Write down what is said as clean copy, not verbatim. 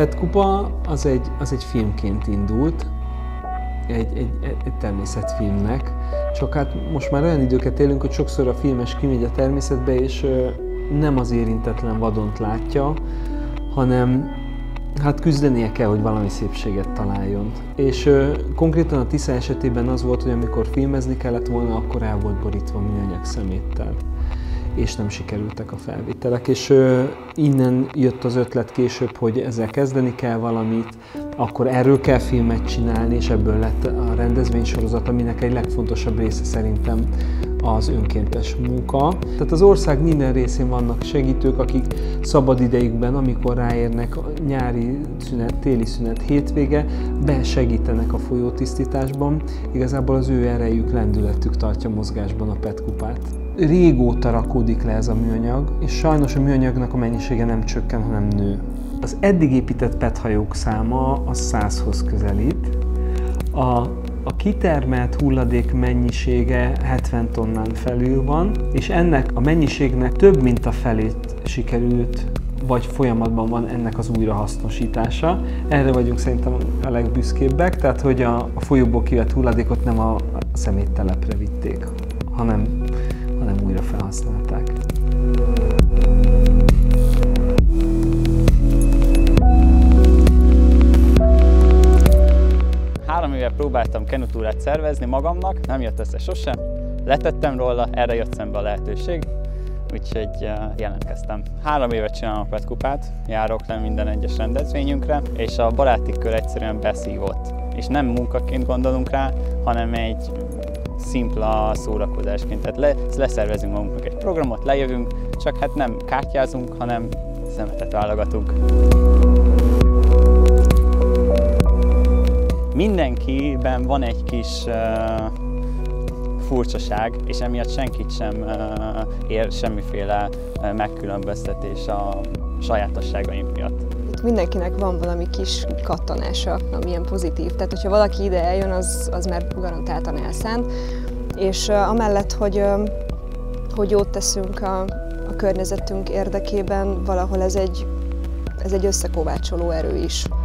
Petkupa az egy filmként indult, egy természetfilmnek, csak hát most már olyan időket élünk, hogy sokszor a filmes kimegy a természetbe, és nem az érintetlen vadont látja, hanem hát küzdenie kell, hogy valami szépséget találjon. És konkrétan a Tisza esetében az volt, hogy amikor filmezni kellett volna, akkor el volt borítva műanyag szeméttel, és nem sikerültek a felvételek. És innen jött az ötlet később, hogy ezzel kezdeni kell valamit, akkor erről kell filmet csinálni, és ebből lett a rendezvénysorozat, aminek egy legfontosabb része szerintem az önkéntes munka. Tehát az ország minden részén vannak segítők, akik szabad idejükben, amikor ráérnek a nyári szünet, téli szünet, hétvége, besegítenek a folyótisztításban. Igazából az ő erejük, lendületük tartja mozgásban a Petkupát. Régóta rakódik le ez a műanyag, és sajnos a műanyagnak a mennyisége nem csökken, hanem nő. Az eddig épített PET-hajók száma az 100-hoz közelít. A kitermelt hulladék mennyisége 70 tonnán felül van, és ennek a mennyiségnek több mint a felét sikerült, vagy folyamatban van ennek az újrahasznosítása. Erre vagyunk szerintem a legbüszkébbek, tehát hogy a folyóból kivett hulladékot nem a szeméttelepre vitték, hanem újra felhasználták. 3 éve próbáltam kenutúrát szervezni magamnak, nem jött össze sosem. Letettem róla, erre jött szembe a lehetőség, úgyhogy jelentkeztem. 3 évet csinálom a Petkupát, járok le minden egyes rendezvényünkre, és a baráti kör egyszerűen beszívott. És nem munkaként gondolunk rá, hanem egy szimpla szórakozásként. Tehát leszervezünk magunknak egy programot, lejövünk, csak hát nem kártyázunk, hanem szemetet válogatunk. Mindenkiben van egy kis furcsaság, és emiatt senkit sem ér semmiféle megkülönböztetés a sajátosságaink miatt. Itt mindenkinek van valami kis kattanása, ami ilyen pozitív. Tehát, hogyha valaki ide eljön, az már garantáltan elszánt. És amellett, hogy jót teszünk a környezetünk érdekében, valahol ez egy összekovácsoló erő is.